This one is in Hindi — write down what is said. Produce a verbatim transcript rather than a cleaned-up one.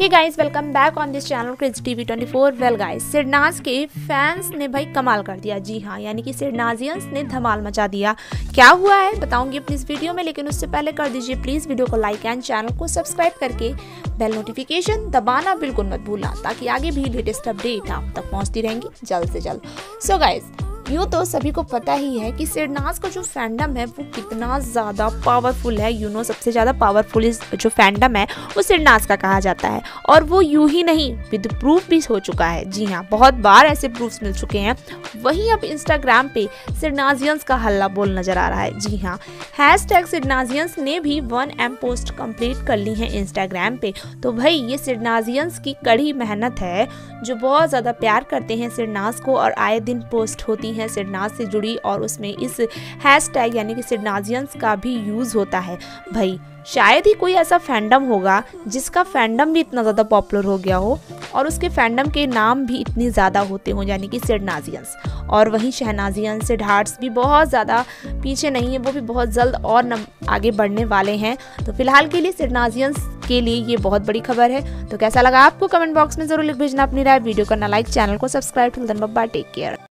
Hey guys, welcome back on this channel crazy TV twenty four. Well guys, Sidnaaz के फैंस ने भाई कमाल कर दिया। जी हाँ, यानी कि सिरनाजियंस ने धमाल मचा दिया। क्या हुआ है बताऊंगी अपनी इस वीडियो में, लेकिन उससे पहले कर दीजिए प्लीज वीडियो को लाइक एंड चैनल को सब्सक्राइब करके बेल नोटिफिकेशन दबाना बिल्कुल मत भूलना, ताकि आगे भी लेटेस्ट अपडेट आप तक पहुँचती रहेंगी जल्द से जल्द। सो गाइस, यूँ तो सभी को पता ही है कि सिरनाज का जो फैंडम है वो कितना ज़्यादा पावरफुल है। यू नो सबसे ज़्यादा पावरफुल जो फैंडम है वो सिरनाज का कहा जाता है, और वो यूं ही नहीं विद प्रूफ भी हो चुका है। जी हाँ, बहुत बार ऐसे प्रूफ्स मिल चुके हैं। वहीं अब इंस्टाग्राम पे सिरनाजियंस का हल्ला बोल नजर आ रहा है। जी हाँ, हैश टैग सिरनाजियंस ने भी वन एम पोस्ट कंप्लीट कर ली है इंस्टाग्राम पे। तो भाई ये सिरनाजियंस की कड़ी मेहनत है, जो बहुत ज़्यादा प्यार करते हैं सिरनाज को, और आए दिन पोस्ट होती है सिरनाज से जुड़ी, और उसमें इस हैशटैग यानी कि सिरनाजियंस का भी यूज़ होता है। भाई शायद ही कोई ऐसा फैंडम होगा जिसका फैंडम भी इतना ज़्यादा पॉपुलर हो गया हो और उसके फैंडम के नाम भी इतने ज़्यादा होते हों, यानी कि सिरनाजियंस। और वहीं शहनाजियंस सिद्धार्थ भी बहुत ज़्यादा पीछे नहीं है, वो भी बहुत जल्द और नम आगे बढ़ने वाले हैं। तो फिलहाल के लिए सिरनाजियंस के लिए ये बहुत बड़ी खबर है। तो कैसा लगा आपको कमेंट बॉक्स में ज़रूर लिख भेजना अपनी राय। वीडियो करना लाइक, चैनल को subscribe. Till then bye bye, take care.